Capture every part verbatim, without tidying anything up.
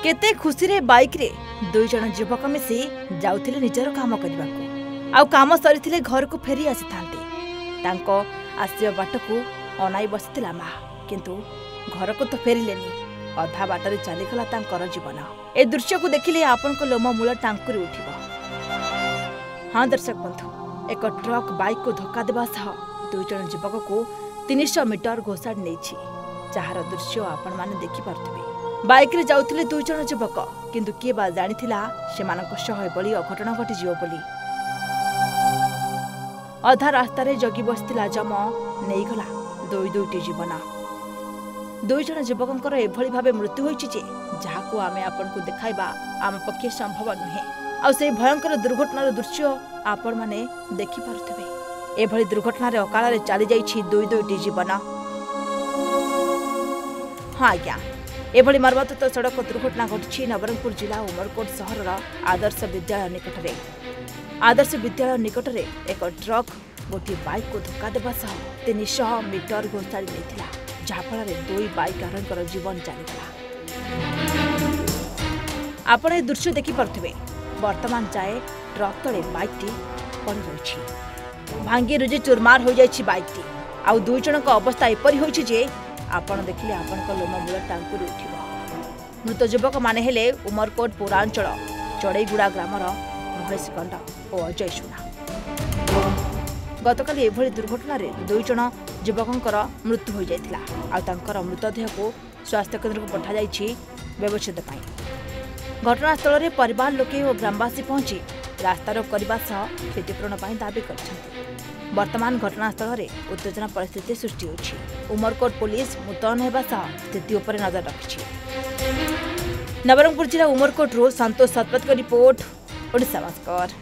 केते खुशी रे बाइक रे दुई जन युवक मिसी जाउथिले निजर काम करने आउ काम सरी घर को फेरी आसी तांको आसिया बाट को अनाई बसिथिला मा किंतु घर को तो फेरिलेनी अधा बाटर चलीगला तांकर जीवन। ए दृश्य को देखिले आपन को लोम मूल टांकुरी उठिबो। हाँ दर्शक बंधु, एक ट्रक बाइक को धक्का देवा सह दुई जन युवक को तीन सौ मीटर घोषाड़ नहीं जार दृश्य आपण माने देखि पारथिबे। बाइक रे जाउथिले दुई जन युवक किंतु किए बा जानिथिला सेमानक सह एबली अघटना घटी जिवो बोली। अधा रास्ता रे जगी बसतिला जम नहीं गला दुई दुईटी जीवन। दुई जन युवकंकर एभली भाबे मृत्यु होईछि जे जाहाको आमे आपन को देखाइबा आम पक्षे संभव नुहे। आ से भयंकर दुर्घटनार दृश्य आपण माने देखि पारथिबे। एभली दुर्घटना रे अकाल रे चली जाईछि दुई दुईटी जीवन। हाँ आज्ञा, एभली मर्माहत सड़क दुर्घटना घटी नवरंगपुर जिला उमरकोट सहर आदर्श विद्यालय निकट में। आदर्श विद्यालय निकट में एक ट्रक गोटे बाइक को धक्का देवा सह तीन सौ मीटर घोषाड़ी नहीं जहाँफल दुई बाइक आरोही जीवन चलीगला। आपण दृश्य देखि पारथिबे। वर्तमान जाए ट्रक तले बाइकटी पड़ रही भांगी रुजी चुरमार हो जाइछि बाइकटी। आउ दुई जनक अवस्था एपरि होइछि जे आपण देखिले आपण को लोम मूल टांकुरी उठिबो। मृत युवक माने हेले उमरकोट पौरांचल चढ़ईगुड़ा ग्रामर महेश गंड और अजय सुना। गतकाली एभली दुर्घटना रे दुई जन युवकंकर मृत्यु हो जाइतिला। आ तांकर मृतदेह को स्वास्थ्य केन्द्र को पठा जाइछि व्यवच्छेद पाई। घटनास्थल में परिवार लोके और ग्रामवासी पहुंची रास्ता रोक करने सह क्षतिपूरण पाई दाबी करछन्ति। वर्तमान घटनास्थल में उत्तेजना परिस्थिति सृष्टि होछि। उमरकोट पुलिस मुतयन हेबा सह स्थिति उपर नजर रखिछि। नवरंगपुर जिला उमरकोट रो संतोष सतपथ को रिपोर्ट, ओडिशा भास्कर।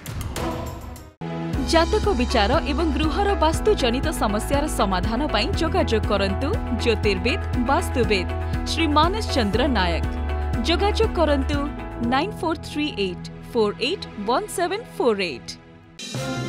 जातक विचार एवं गृहर वास्तु जनित समस्यार समाधान पाई जोगाजोग करंतु ज्योतिर्वेद वास्तुवेद श्री मानस चंद्र नायक। जोगाजोग करंतु nine four three eight four eight one seven four eight.